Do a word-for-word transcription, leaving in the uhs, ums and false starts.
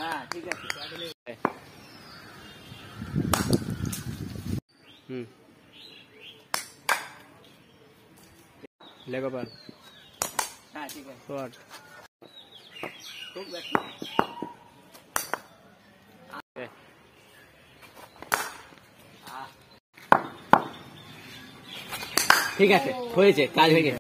হ্যাঁ ঠিক আছে। হুম লেগো বল। হ্যাঁ ঠিক আছে। শট খুব ব্যাকি। ঠিক আছে, হয়েছে, কাজ হয়ে গেছে।